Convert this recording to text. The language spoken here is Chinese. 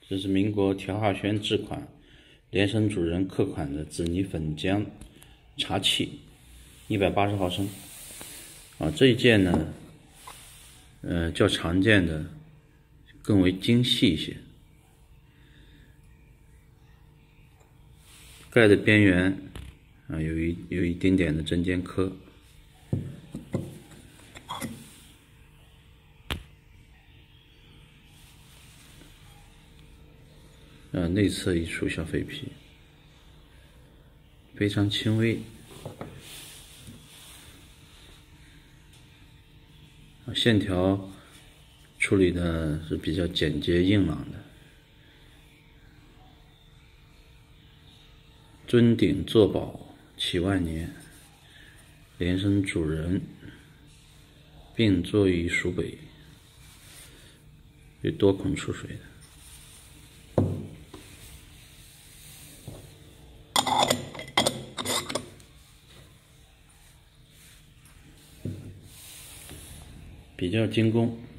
这是民国调化轩制款，联升主人刻款的紫泥粉浆茶器，180毫升。这一件呢，较常见的更为精细一些，盖的边缘有一点点的针尖刻。内侧一处小废皮，非常轻微。线条处理的是比较简洁硬朗的。尊鼎作宝祈万年，连生主人，并作于蜀北，有多孔出水的。比较精工。